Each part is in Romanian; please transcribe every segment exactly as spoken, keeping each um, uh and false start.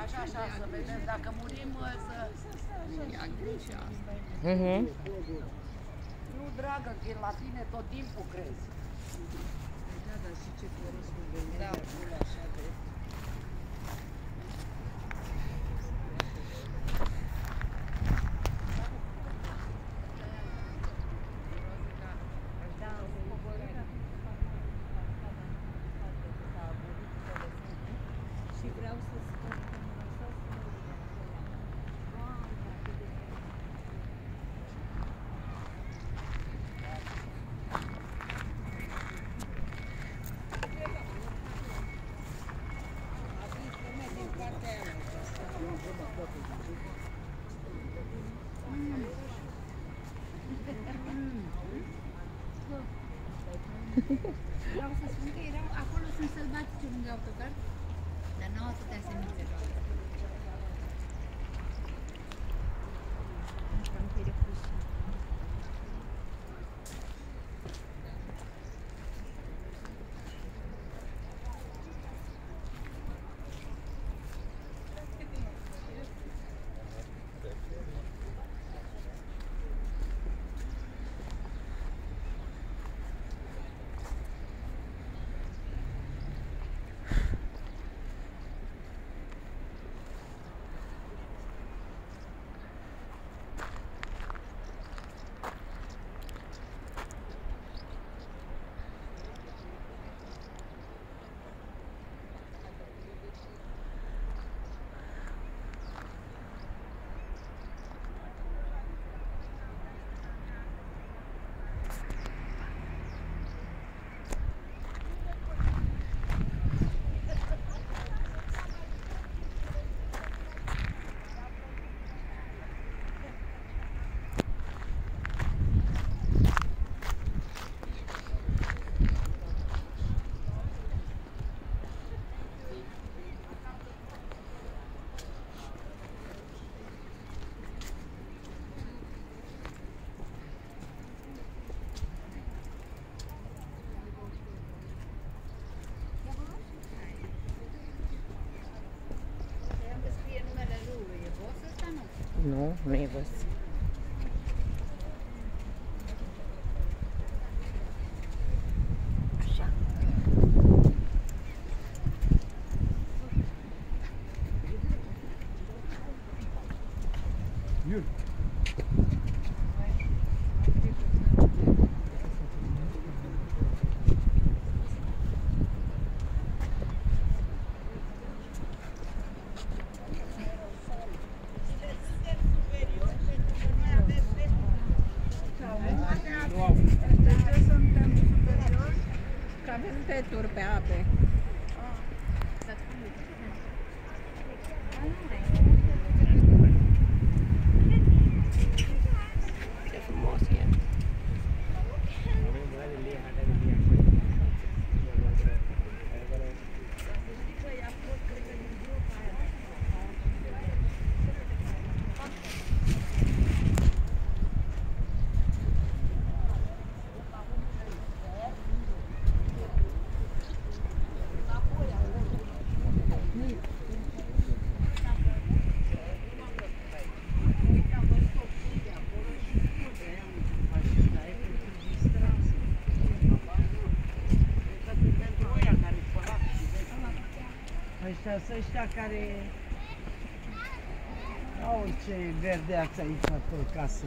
Așa, așa, să vedem. Dacă murim, să... Ia grijă asta. Mhm. Nu, dragă, că la tine tot timpul crezi. Da, dar și ce corus nu vine de acolo așa de... Și vreau să spun că mă lăsați să mă uit acolo. Doamne, atât de Vreau să spun că erau, acolo sunt sălbatice lângă autocar, dar nu au atâtea semințe doar. Am pe refuși. Nu, nu e văz. Așa. Yürü. Avem peturi pe ape. Ce frumos e. Ăștia sunt ăștia care au ce verdeață aici pe casă.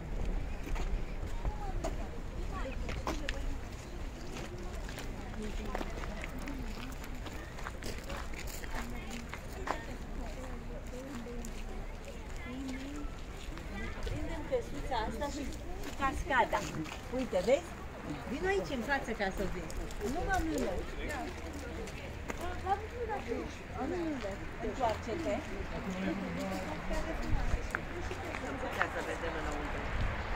Prindem căsuța asta și cascada. Uite, vezi? Vino aici în față ca să vezi. Nu mă mână. Întoarce-te. Să vedem înăuntru.